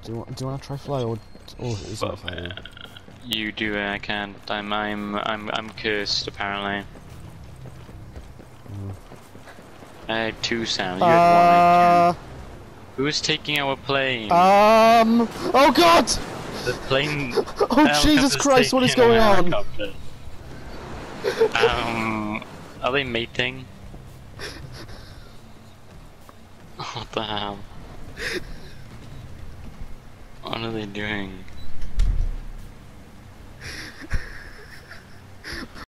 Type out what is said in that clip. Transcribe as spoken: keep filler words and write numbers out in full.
Do you want? Do you want to try fly or or is that for you? You do it. I can't. I'm. I'm. I'm. I'm cursed. Apparently. Mm. I had two sounds. You had one. I Uh, had two. Who's taking our plane? um. Oh God! The plane. Oh Jesus Christ! What is going on? Um. Are they mating? What the hell? What are they doing?